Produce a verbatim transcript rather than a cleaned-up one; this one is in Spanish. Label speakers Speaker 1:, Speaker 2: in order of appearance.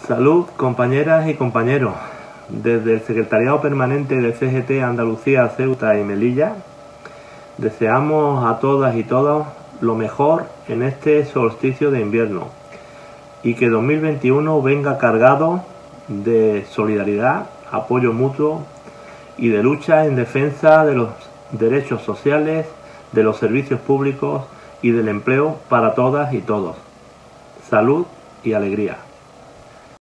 Speaker 1: Salud, compañeras y compañeros. Desde el Secretariado Permanente de C G T Andalucía, Ceuta y Melilla, deseamos a todas y todos lo mejor en este solsticio de invierno y que dos mil veintiuno venga cargado de solidaridad, apoyo mutuo y de lucha en defensa de los derechos sociales, de los servicios públicos y del empleo para todas y todos. Salud y alegría.